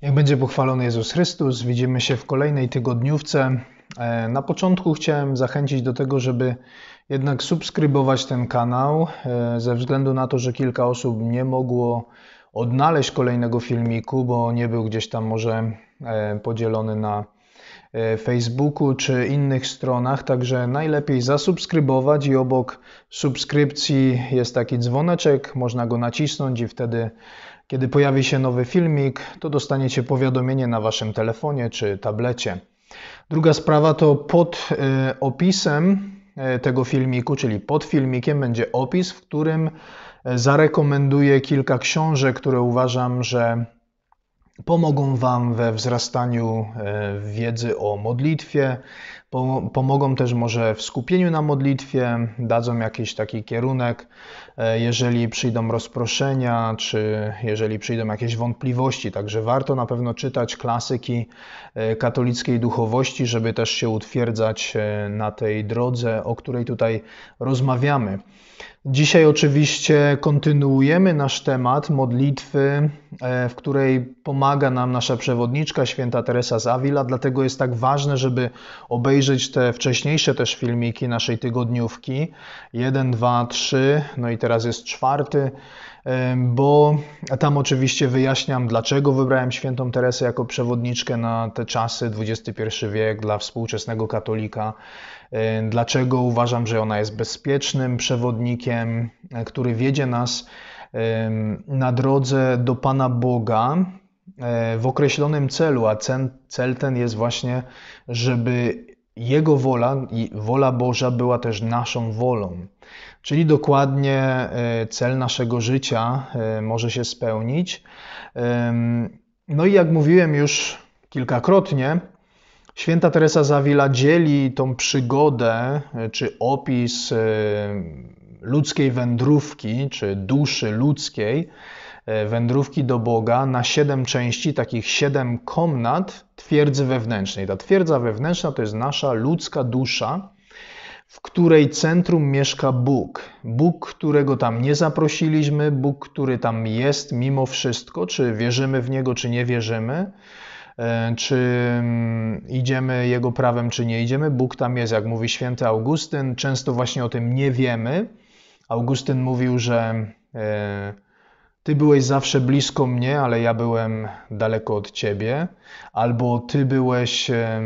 Niech będzie pochwalony Jezus Chrystus. Widzimy się w kolejnej tygodniówce. Na początku chciałem zachęcić do tego, żeby jednak subskrybować ten kanał, ze względu na to, że kilka osób nie mogło odnaleźć kolejnego filmiku, bo nie był gdzieś tam może podzielony na Facebooku czy innych stronach, także najlepiej zasubskrybować i obok subskrypcji jest taki dzwoneczek, można go nacisnąć i wtedy, kiedy pojawi się nowy filmik, to dostaniecie powiadomienie na waszym telefonie czy tablecie. Druga sprawa to pod opisem tego filmiku, czyli pod filmikiem będzie opis, w którym zarekomenduję kilka książek, które uważam, że pomogą wam we wzrastaniu wiedzy o modlitwie, pomogą też może w skupieniu na modlitwie, dadzą jakiś taki kierunek, jeżeli przyjdą rozproszenia, czy jeżeli przyjdą jakieś wątpliwości. Także warto na pewno czytać klasyki katolickiej duchowości, żeby też się utwierdzać na tej drodze, o której tutaj rozmawiamy. Dzisiaj oczywiście kontynuujemy nasz temat modlitwy, w której pomaga nam nasza przewodniczka, święta Teresa z Avila, dlatego jest tak ważne, żeby obejrzeć te wcześniejsze też filmiki naszej tygodniówki, 1, 2, 3, no i teraz jest 4, bo tam oczywiście wyjaśniam, dlaczego wybrałem świętą Teresę jako przewodniczkę na te czasy, XXI wiek dla współczesnego katolika, dlaczego uważam, że ona jest bezpiecznym przewodnikiem, który wiedzie nas na drodze do Pana Boga w określonym celu, a cel ten jest właśnie, żeby Jego wola i wola Boża była też naszą wolą. Czyli dokładnie cel naszego życia może się spełnić. No i jak mówiłem już kilkakrotnie, święta Teresa z Avila dzieli tą przygodę czy opis ludzkiej wędrówki, czy duszy ludzkiej, wędrówki do Boga na 7 części, takich 7 komnat twierdzy wewnętrznej. Ta twierdza wewnętrzna to jest nasza ludzka dusza, w której centrum mieszka Bóg. Bóg, którego tam nie zaprosiliśmy, Bóg, który tam jest mimo wszystko, czy wierzymy w Niego, czy nie wierzymy, czy idziemy Jego prawem, czy nie idziemy. Bóg tam jest, jak mówi święty Augustyn. Często właśnie o tym nie wiemy. Augustyn mówił, że Ty byłeś zawsze blisko mnie, ale ja byłem daleko od Ciebie. Albo Ty byłeś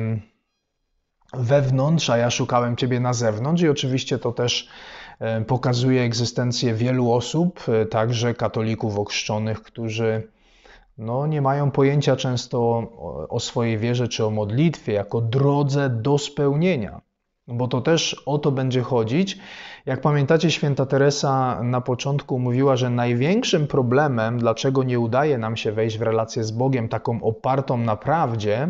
wewnątrz, a ja szukałem Ciebie na zewnątrz. I oczywiście to też pokazuje egzystencję wielu osób, także katolików ochrzczonych, którzy nie mają pojęcia często o swojej wierze czy o modlitwie jako drodze do spełnienia. Bo to też o to będzie chodzić. Jak pamiętacie, święta Teresa na początku mówiła, że największym problemem, dlaczego nie udaje nam się wejść w relację z Bogiem taką opartą na prawdzie,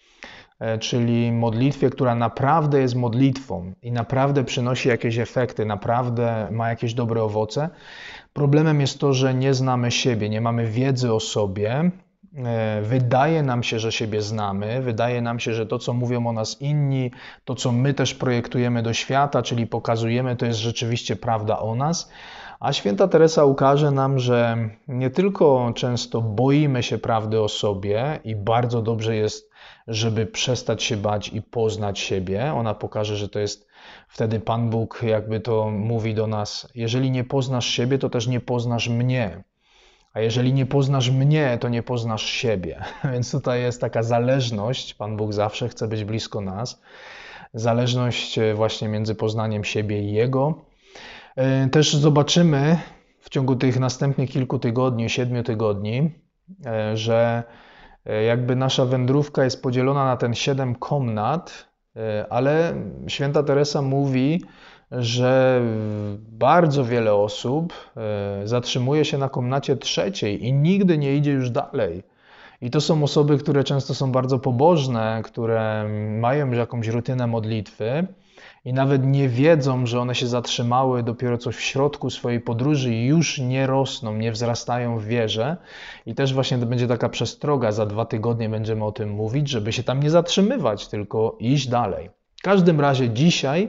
czyli modlitwie, która naprawdę jest modlitwą i naprawdę przynosi jakieś efekty, naprawdę ma jakieś dobre owoce. Problemem jest to, że nie znamy siebie, nie mamy wiedzy o sobie. Wydaje nam się, że siebie znamy, wydaje nam się, że to, co mówią o nas inni, to, co my też projektujemy do świata, czyli pokazujemy, to jest rzeczywiście prawda o nas. A święta Teresa ukaże nam, że nie tylko często boimy się prawdy o sobie i bardzo dobrze jest, żeby przestać się bać i poznać siebie. Ona pokaże, że to jest wtedy Pan Bóg jakby to mówi do nas: jeżeli nie poznasz siebie, to też nie poznasz mnie. A jeżeli nie poznasz mnie, to nie poznasz siebie. Więc tutaj jest taka zależność. Pan Bóg zawsze chce być blisko nas. Zależność właśnie między poznaniem siebie i Jego. Też zobaczymy w ciągu tych następnych kilku tygodni, 7 tygodni, że jakby nasza wędrówka jest podzielona na ten 7 komnat, ale święta Teresa mówi, że bardzo wiele osób zatrzymuje się na komnacie 3 i nigdy nie idzie już dalej. I to są osoby, które często są bardzo pobożne, które mają już jakąś rutynę modlitwy i nawet nie wiedzą, że one się zatrzymały dopiero coś w środku swojej podróży i już nie rosną, nie wzrastają w wierze. I też właśnie to będzie taka przestroga, za 2 tygodnie będziemy o tym mówić, żeby się tam nie zatrzymywać, tylko iść dalej. W każdym razie dzisiaj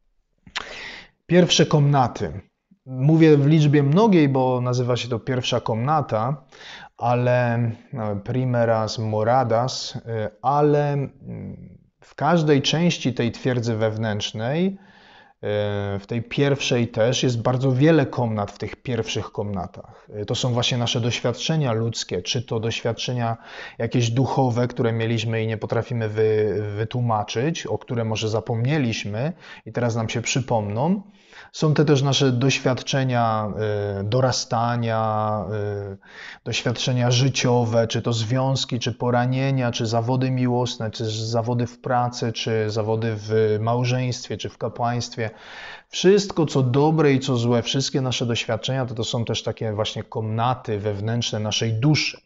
pierwsze komnaty. Mówię w liczbie mnogiej, bo nazywa się to pierwsza komnata, ale primeras moradas, ale w każdej części tej twierdzy wewnętrznej, w tej pierwszej też jest bardzo wiele komnat w tych pierwszych komnatach. To są właśnie nasze doświadczenia ludzkie, czy to doświadczenia jakieś duchowe, które mieliśmy i nie potrafimy wytłumaczyć, o które może zapomnieliśmy i teraz nam się przypomną. Są te też nasze doświadczenia dorastania, doświadczenia życiowe, czy to związki, czy poranienia, czy zawody miłosne, czy zawody w pracy, czy zawody w małżeństwie, czy w kapłaństwie. Wszystko, co dobre i co złe, wszystkie nasze doświadczenia, to są też takie właśnie komnaty wewnętrzne naszej duszy.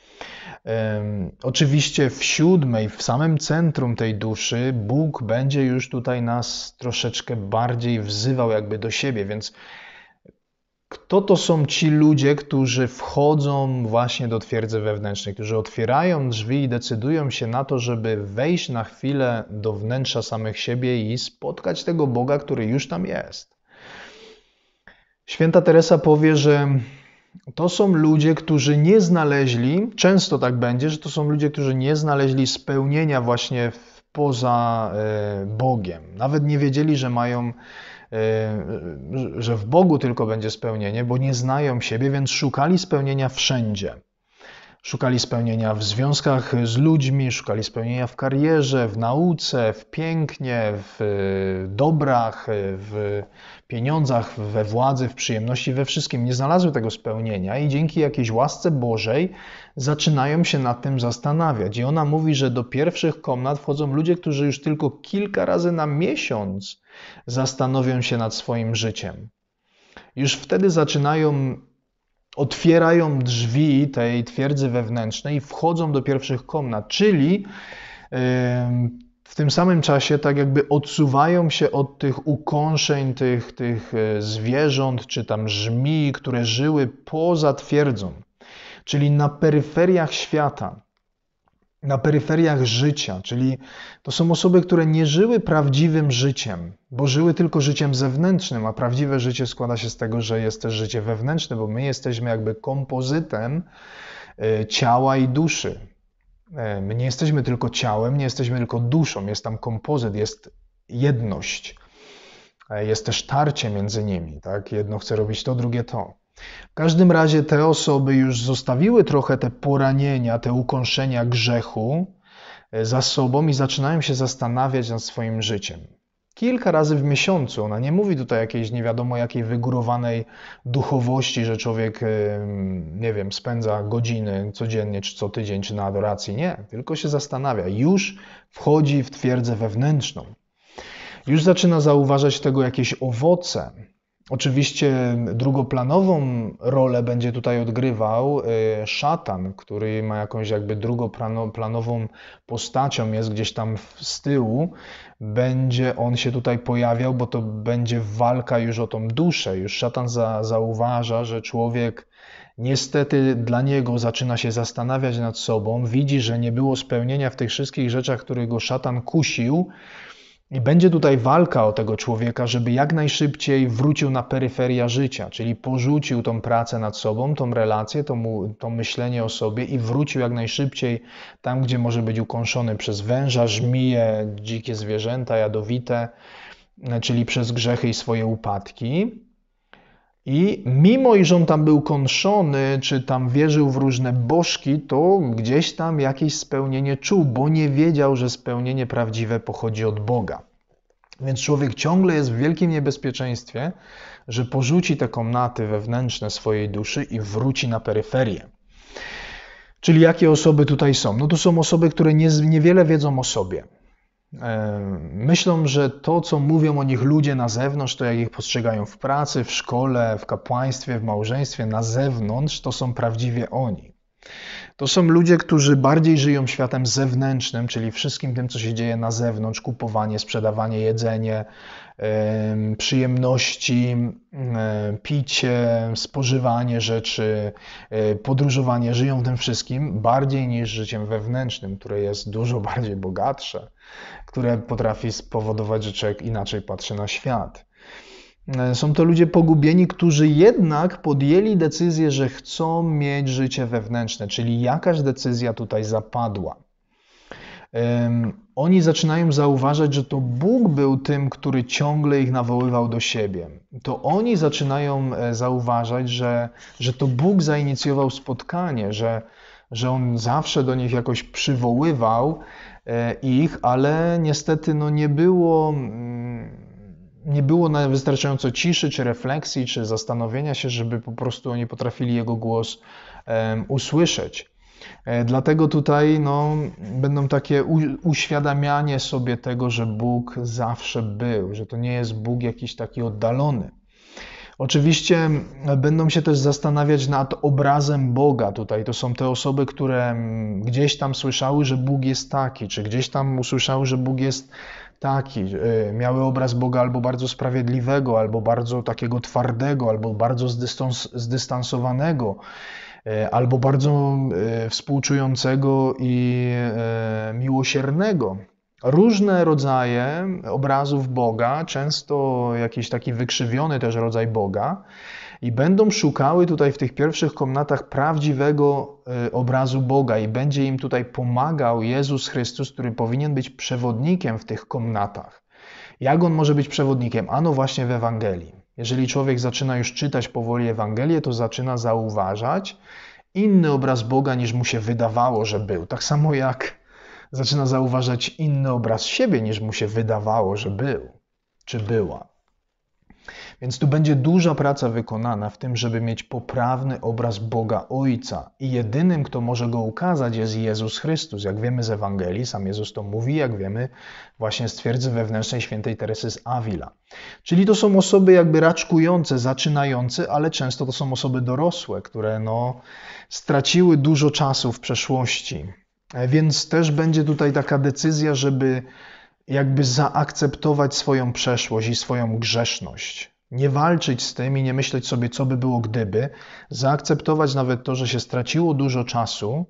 Oczywiście w siódmej, w samym centrum tej duszy, Bóg będzie już tutaj nas troszeczkę bardziej wzywał jakby do siebie, więc kto to są ci ludzie, którzy wchodzą właśnie do twierdzy wewnętrznej, którzy otwierają drzwi i decydują się na to, żeby wejść na chwilę do wnętrza samych siebie i spotkać tego Boga, który już tam jest? Święta Teresa powie, że to są ludzie, którzy nie znaleźli, często tak będzie, że to są ludzie, którzy nie znaleźli spełnienia właśnie poza Bogiem. Nawet nie wiedzieli, że mają, że w Bogu tylko będzie spełnienie, bo nie znają siebie, więc szukali spełnienia wszędzie. Szukali spełnienia w związkach z ludźmi, szukali spełnienia w karierze, w nauce, w pięknie, w dobrach, w pieniądzach, we władzy, w przyjemności, we wszystkim. Nie znalazły tego spełnienia i dzięki jakiejś łasce Bożej zaczynają się nad tym zastanawiać. I ona mówi, że do pierwszych komnat wchodzą ludzie, którzy już tylko kilka razy na miesiąc zastanowią się nad swoim życiem. Już wtedy otwierają drzwi tej twierdzy wewnętrznej i wchodzą do pierwszych komnat, czyli w tym samym czasie tak jakby odsuwają się od tych ukąszeń, tych zwierząt czy tam żmij, które żyły poza twierdzą, czyli na peryferiach świata, na peryferiach życia, czyli to są osoby, które nie żyły prawdziwym życiem, bo żyły tylko życiem zewnętrznym, a prawdziwe życie składa się z tego, że jest też życie wewnętrzne, bo my jesteśmy jakby kompozytem ciała i duszy. My nie jesteśmy tylko ciałem, nie jesteśmy tylko duszą, jest tam kompozyt, jest jedność. Jest też tarcie między nimi, tak? Jedno chce robić to, drugie to. W każdym razie te osoby już zostawiły trochę te poranienia, te ukąszenia grzechu za sobą i zaczynają się zastanawiać nad swoim życiem. Kilka razy w miesiącu. Ona nie mówi tutaj jakiejś nie wiadomo jakiej wygórowanej duchowości, że człowiek, nie wiem, spędza godziny codziennie, czy co tydzień, czy na adoracji. Nie, tylko się zastanawia. Już wchodzi w twierdzę wewnętrzną. Już zaczyna zauważać tego jakieś owoce. Oczywiście drugoplanową rolę będzie tutaj odgrywał szatan, który ma jakąś jakby drugoplanową postacią, jest gdzieś tam z tyłu. Będzie on się tutaj pojawiał, bo to będzie walka już o tą duszę. Już szatan zauważa, że człowiek niestety dla niego zaczyna się zastanawiać nad sobą, widzi, że nie było spełnienia w tych wszystkich rzeczach, które go szatan kusił. I będzie tutaj walka o tego człowieka, żeby jak najszybciej wrócił na peryferia życia, czyli porzucił tą pracę nad sobą, tą relację, to myślenie o sobie i wrócił jak najszybciej tam, gdzie może być ukąszony przez węża, żmije, dzikie zwierzęta, jadowite, czyli przez grzechy i swoje upadki. I mimo, iż on tam był kąszony, czy tam wierzył w różne bożki, to gdzieś tam jakieś spełnienie czuł, bo nie wiedział, że spełnienie prawdziwe pochodzi od Boga. Więc człowiek ciągle jest w wielkim niebezpieczeństwie, że porzuci te komnaty wewnętrzne swojej duszy i wróci na peryferię. Czyli jakie osoby tutaj są? No to są osoby, które niewiele wiedzą o sobie. Myślą, że to, co mówią o nich ludzie na zewnątrz, to jak ich postrzegają w pracy, w szkole, w kapłaństwie, w małżeństwie, na zewnątrz, to są prawdziwie oni. To są ludzie, którzy bardziej żyją światem zewnętrznym, czyli wszystkim tym, co się dzieje na zewnątrz, kupowanie, sprzedawanie, jedzenie, przyjemności, picie, spożywanie rzeczy, podróżowanie. Żyją tym wszystkim bardziej niż życiem wewnętrznym, które jest dużo bardziej bogatsze, które potrafi spowodować, że człowiek inaczej patrzy na świat. Są to ludzie pogubieni, którzy jednak podjęli decyzję, że chcą mieć życie wewnętrzne, czyli jakaś decyzja tutaj zapadła. Oni zaczynają zauważać, że to Bóg był tym, który ciągle ich nawoływał do siebie. To oni zaczynają zauważać, że to Bóg zainicjował spotkanie, że On zawsze do nich jakoś przywoływał ich, ale niestety nie było wystarczająco ciszy, czy refleksji, czy zastanowienia się, żeby po prostu oni potrafili Jego głos usłyszeć. Dlatego tutaj będą takie uświadamianie sobie tego, że Bóg zawsze był, że to nie jest Bóg jakiś taki oddalony. Oczywiście będą się też zastanawiać nad obrazem Boga tutaj. To są te osoby, które gdzieś tam słyszały, że Bóg jest taki, czy gdzieś tam usłyszały, że Bóg jest taki. Miały obraz Boga albo bardzo sprawiedliwego, albo bardzo takiego twardego, albo bardzo zdystansowanego, albo bardzo współczującego i miłosiernego. Różne rodzaje obrazów Boga, często jakiś taki wykrzywiony też rodzaj Boga, i będą szukały tutaj w tych pierwszych komnatach prawdziwego obrazu Boga i będzie im tutaj pomagał Jezus Chrystus, który powinien być przewodnikiem w tych komnatach. Jak On może być przewodnikiem? Ano właśnie w Ewangelii. Jeżeli człowiek zaczyna już czytać powoli Ewangelię, to zaczyna zauważać inny obraz Boga, niż mu się wydawało, że był. Tak samo jak zaczyna zauważać inny obraz siebie, niż mu się wydawało, że był, czy była. Więc tu będzie duża praca wykonana w tym, żeby mieć poprawny obraz Boga Ojca. I jedynym, kto może go ukazać, jest Jezus Chrystus. Jak wiemy z Ewangelii, sam Jezus to mówi, jak wiemy właśnie z twierdzy wewnętrznej świętej Teresy z Avila. Czyli to są osoby jakby raczkujące, zaczynające, ale często to są osoby dorosłe, które straciły dużo czasu w przeszłości. Więc też będzie tutaj taka decyzja, żeby jakby zaakceptować swoją przeszłość i swoją grzeszność. Nie walczyć z tym i nie myśleć sobie, co by było gdyby. Zaakceptować nawet to, że się straciło dużo czasu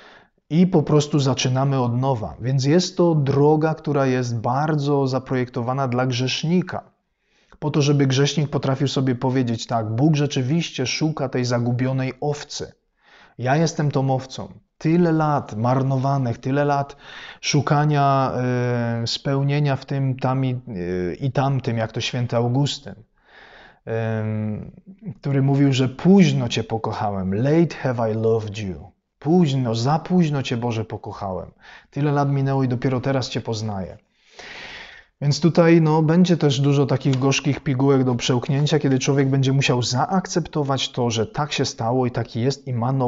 i po prostu zaczynamy od nowa. Więc jest to droga, która jest bardzo zaprojektowana dla grzesznika. Po to, żeby grzesznik potrafił sobie powiedzieć tak, Bóg rzeczywiście szuka tej zagubionej owcy. Ja jestem tą owcą. Tyle lat marnowanych, tyle lat szukania spełnienia w tym, tam i tamtym, jak to święty Augustyn, który mówił, że późno Cię pokochałem. Late have I loved you. Późno, za późno Cię, Boże, pokochałem. Tyle lat minęło i dopiero teraz Cię poznaję. Więc tutaj będzie też dużo takich gorzkich pigułek do przełknięcia, kiedy człowiek będzie musiał zaakceptować to, że tak się stało i taki jest i ma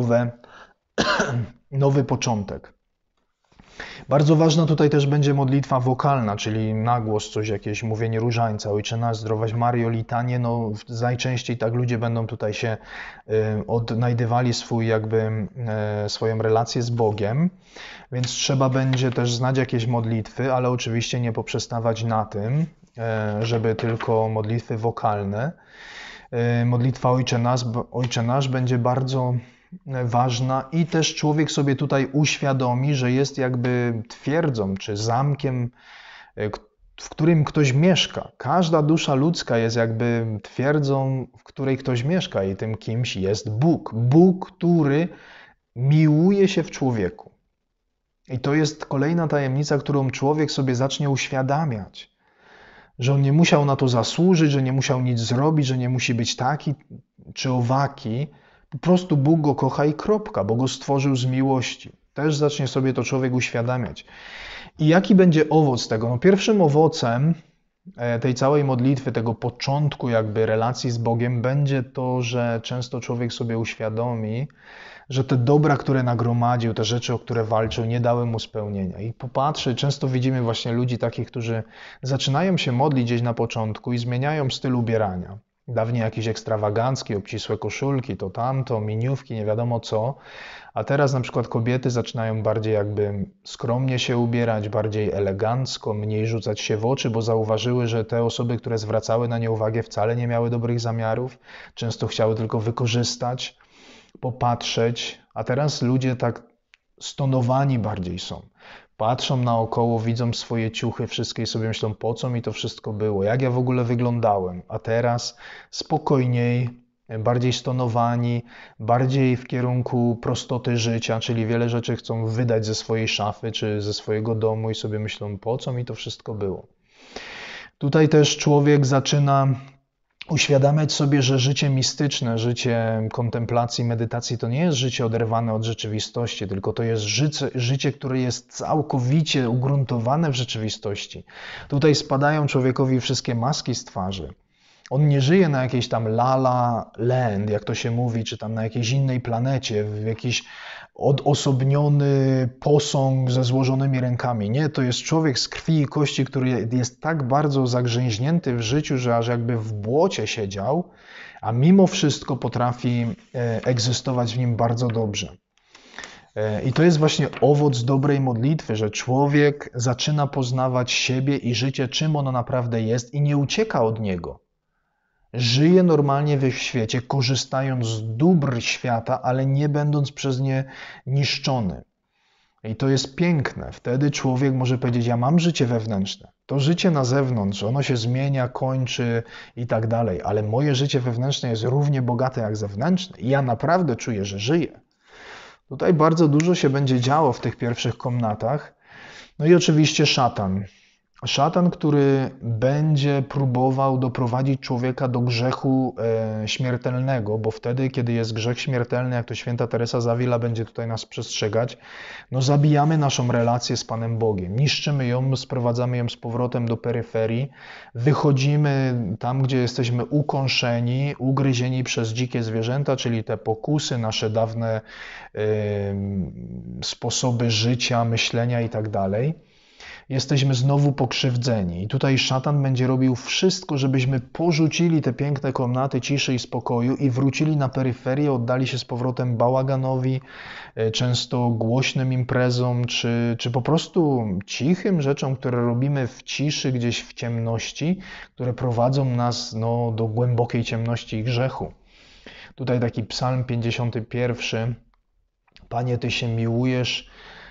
nowy początek. Bardzo ważna tutaj też będzie modlitwa wokalna, czyli na głos coś, jakieś mówienie różańca, Ojcze Nasz, Zdrowaś Maryjo, litanie. Najczęściej tak ludzie będą tutaj się odnajdywali swoją relację z Bogiem, więc trzeba będzie też znać jakieś modlitwy, ale oczywiście nie poprzestawać na tym, żeby tylko modlitwy wokalne. Modlitwa Ojcze Nasz będzie bardzo ważna i też człowiek sobie tutaj uświadomi, że jest jakby twierdzą czy zamkiem, w którym ktoś mieszka. Każda dusza ludzka jest jakby twierdzą, w której ktoś mieszka i tym kimś jest Bóg. Bóg, który miłuje się w człowieku. I to jest kolejna tajemnica, którą człowiek sobie zacznie uświadamiać. Że on nie musiał na to zasłużyć, że nie musiał nic zrobić, że nie musi być taki czy owaki. Po prostu Bóg go kocha i kropka, bo go stworzył z miłości. Też zacznie sobie to człowiek uświadamiać. I jaki będzie owoc tego? Pierwszym owocem tej całej modlitwy, tego początku jakby relacji z Bogiem będzie to, że często człowiek sobie uświadomi, że te dobra, które nagromadził, te rzeczy, o które walczył, nie dały mu spełnienia. I popatrzy, często widzimy właśnie ludzi takich, którzy zaczynają się modlić gdzieś na początku i zmieniają styl ubierania. Dawniej jakieś ekstrawaganckie, obcisłe koszulki, to tamto, miniówki, nie wiadomo co. A teraz na przykład kobiety zaczynają bardziej jakby skromnie się ubierać, bardziej elegancko, mniej rzucać się w oczy, bo zauważyły, że te osoby, które zwracały na nie uwagę, wcale nie miały dobrych zamiarów. Często chciały tylko wykorzystać, popatrzeć, a teraz ludzie tak stonowani bardziej są. Patrzą naokoło, widzą swoje ciuchy, wszystkie i sobie myślą, po co mi to wszystko było, jak ja w ogóle wyglądałem. A teraz spokojniej, bardziej stonowani, bardziej w kierunku prostoty życia, czyli wiele rzeczy chcą wydać ze swojej szafy czy ze swojego domu i sobie myślą, po co mi to wszystko było. Tutaj też człowiek zaczyna uświadamiać sobie, że życie mistyczne, życie kontemplacji, medytacji to nie jest życie oderwane od rzeczywistości, tylko to jest życie, które jest całkowicie ugruntowane w rzeczywistości. Tutaj spadają człowiekowi wszystkie maski z twarzy. On nie żyje na jakiejś tam la land, jak to się mówi, czy tam na jakiejś innej planecie, w jakiś odosobniony posąg ze złożonymi rękami. Nie, to jest człowiek z krwi i kości, który jest tak bardzo zagrzęźnięty w życiu, że aż jakby w błocie siedział, a mimo wszystko potrafi egzystować w nim bardzo dobrze. I to jest właśnie owoc dobrej modlitwy, że człowiek zaczyna poznawać siebie i życie, czym ono naprawdę jest i nie ucieka od niego. Żyje normalnie w świecie, korzystając z dóbr świata, ale nie będąc przez nie niszczony. I to jest piękne. Wtedy człowiek może powiedzieć, ja mam życie wewnętrzne. To życie na zewnątrz, ono się zmienia, kończy i tak dalej, ale moje życie wewnętrzne jest równie bogate jak zewnętrzne i ja naprawdę czuję, że żyję. Tutaj bardzo dużo się będzie działo w tych pierwszych komnatach. No i oczywiście szatan. Szatan, który będzie próbował doprowadzić człowieka do grzechu śmiertelnego, bo wtedy, kiedy jest grzech śmiertelny, jak to święta Teresa z Avila będzie tutaj nas przestrzegać, no zabijamy naszą relację z Panem Bogiem, niszczymy ją, sprowadzamy ją z powrotem do peryferii, wychodzimy tam, gdzie jesteśmy ukąszeni, ugryzieni przez dzikie zwierzęta, czyli te pokusy, nasze dawne sposoby życia, myślenia i tak dalej. Jesteśmy znowu pokrzywdzeni. I tutaj szatan będzie robił wszystko, żebyśmy porzucili te piękne komnaty ciszy i spokoju i wrócili na peryferię, oddali się z powrotem bałaganowi, często głośnym imprezom, czy po prostu cichym rzeczom, które robimy w ciszy, gdzieś w ciemności, które prowadzą nas do głębokiej ciemności i grzechu. Tutaj taki psalm 51. Panie, Ty się miłujesz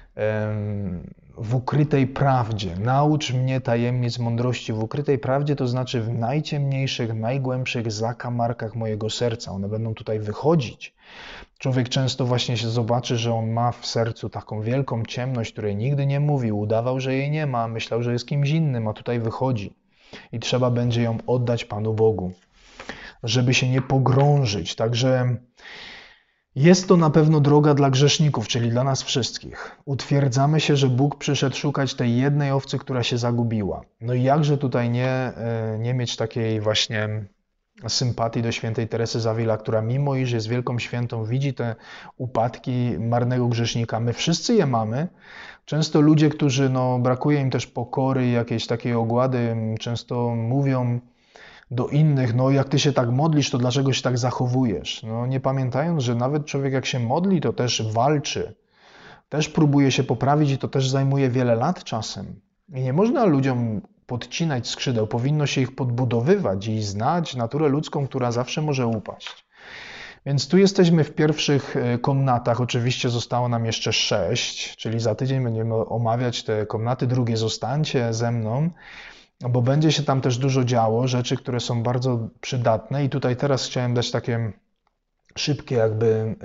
w ukrytej prawdzie. Naucz mnie tajemnic mądrości w ukrytej prawdzie, to znaczy w najciemniejszych, najgłębszych zakamarkach mojego serca. One będą tutaj wychodzić. Człowiek często właśnie się zobaczy, że on ma w sercu taką wielką ciemność, której nigdy nie mówił, udawał, że jej nie ma, myślał, że jest kimś innym, a tutaj wychodzi. I trzeba będzie ją oddać Panu Bogu, żeby się nie pogrążyć. Także jest to na pewno droga dla grzeszników, czyli dla nas wszystkich. Utwierdzamy się, że Bóg przyszedł szukać tej jednej owcy, która się zagubiła. No i jakże tutaj nie mieć takiej właśnie sympatii do świętej Teresy z Avila, która mimo iż jest wielką świętą, widzi te upadki marnego grzesznika. My wszyscy je mamy. Często ludzie, którzy brakuje im też pokory, jakiejś takiej ogłady, często mówią do innych, jak ty się tak modlisz, to dlaczego się tak zachowujesz? Nie pamiętając, że nawet człowiek jak się modli, to też walczy, też próbuje się poprawić i to też zajmuje wiele lat czasem. I nie można ludziom podcinać skrzydeł, powinno się ich podbudowywać i znać naturę ludzką, która zawsze może upaść. Więc tu jesteśmy w pierwszych komnatach, oczywiście zostało nam jeszcze 6, czyli za tydzień będziemy omawiać te komnaty, drugie zostańcie ze mną, bo będzie się tam też dużo działo, rzeczy, które są bardzo przydatne i tutaj teraz chciałem dać takie szybkie jakby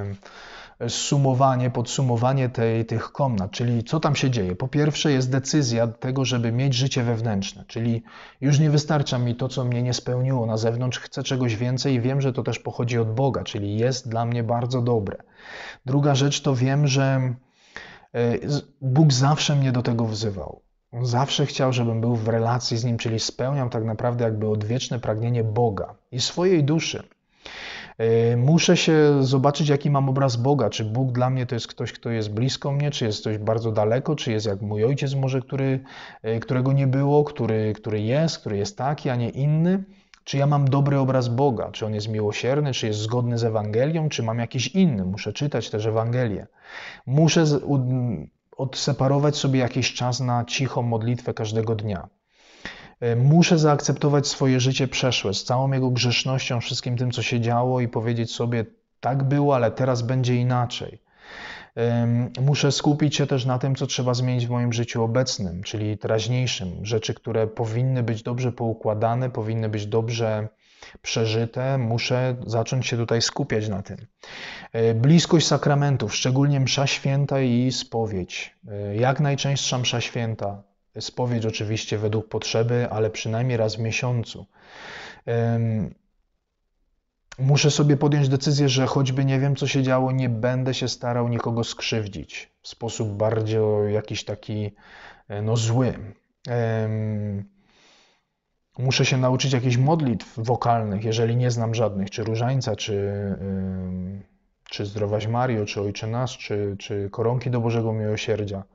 podsumowanie tych komnat, czyli co tam się dzieje. Po pierwsze jest decyzja tego, żeby mieć życie wewnętrzne, czyli już nie wystarcza mi to, co mnie nie spełniło na zewnątrz, chcę czegoś więcej i wiem, że to też pochodzi od Boga, czyli jest dla mnie bardzo dobre. Druga rzecz to wiem, że Bóg zawsze mnie do tego wzywał. On zawsze chciał, żebym był w relacji z Nim, czyli spełniał tak naprawdę jakby odwieczne pragnienie Boga i swojej duszy. Muszę się zobaczyć, jaki mam obraz Boga. Czy Bóg dla mnie to jest ktoś, kto jest blisko mnie, czy jest ktoś bardzo daleko, czy jest jak mój ojciec może, którego nie było, który jest taki, a nie inny. Czy ja mam dobry obraz Boga, czy On jest miłosierny, czy jest zgodny z Ewangelią, czy mam jakiś inny. Muszę czytać też Ewangelię. Muszę odseparować sobie jakiś czas na cichą modlitwę każdego dnia. Muszę zaakceptować swoje życie przeszłe z całą jego grzesznością, wszystkim tym, co się działo i powiedzieć sobie, tak było, ale teraz będzie inaczej. Muszę skupić się też na tym, co trzeba zmienić w moim życiu obecnym, czyli teraźniejszym. Rzeczy, które powinny być dobrze poukładane, powinny być dobrze przeżyte. Muszę zacząć się tutaj skupiać na tym. Bliskość sakramentów, szczególnie msza święta i spowiedź. Jak najczęstsza msza święta. Spowiedź oczywiście według potrzeby, ale przynajmniej raz w miesiącu. Muszę sobie podjąć decyzję, że choćby nie wiem, co się działo, nie będę się starał nikogo skrzywdzić w sposób bardziej jakiś taki zły. Muszę się nauczyć jakichś modlitw wokalnych, jeżeli nie znam żadnych, czy Różańca, czy Zdrowaś Mario, czy Ojcze Nasz, czy Koronki do Bożego Miłosierdzia.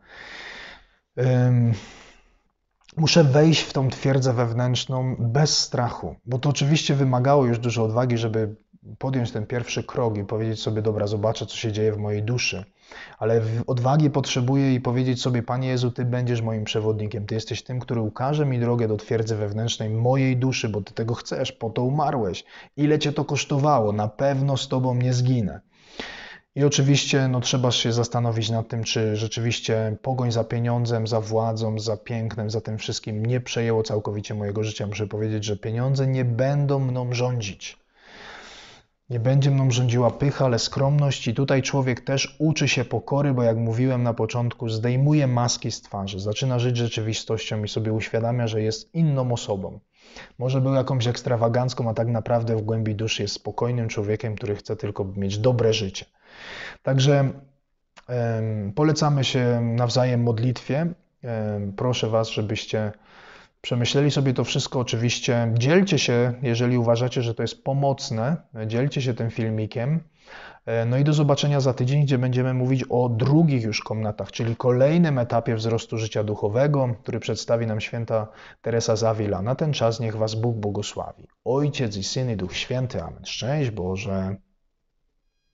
Muszę wejść w tą twierdzę wewnętrzną bez strachu, bo to oczywiście wymagało już dużo odwagi, żeby podjąć ten pierwszy krok i powiedzieć sobie, dobra, zobaczę, co się dzieje w mojej duszy. Ale odwagi potrzebuję i powiedzieć sobie, Panie Jezu, Ty będziesz moim przewodnikiem. Ty jesteś tym, który ukaże mi drogę do twierdzy wewnętrznej mojej duszy, bo Ty tego chcesz, po to umarłeś. Ile Cię to kosztowało? Na pewno z Tobą nie zginę. I oczywiście trzeba się zastanowić nad tym, czy rzeczywiście pogoń za pieniądzem, za władzą, za pięknem, za tym wszystkim nie przejęło całkowicie mojego życia. Muszę powiedzieć, że pieniądze nie będą mną rządzić. Nie będzie mną rządziła pycha, ale skromność i tutaj człowiek też uczy się pokory, bo jak mówiłem na początku, zdejmuje maski z twarzy, zaczyna żyć rzeczywistością i sobie uświadamia, że jest inną osobą. Może był jakąś ekstrawagancką, a tak naprawdę w głębi duszy jest spokojnym człowiekiem, który chce tylko mieć dobre życie. Także polecamy się nawzajem modlitwie. Proszę Was, żebyście przemyśleli sobie to wszystko. Oczywiście dzielcie się, jeżeli uważacie, że to jest pomocne, dzielcie się tym filmikiem. No i do zobaczenia za tydzień, gdzie będziemy mówić o drugich już komnatach, czyli kolejnym etapie wzrostu życia duchowego, który przedstawi nam święta Teresa z Avila. Na ten czas niech Was Bóg błogosławi. Ojciec i Syn i Duch Święty. Amen. Szczęść Boże.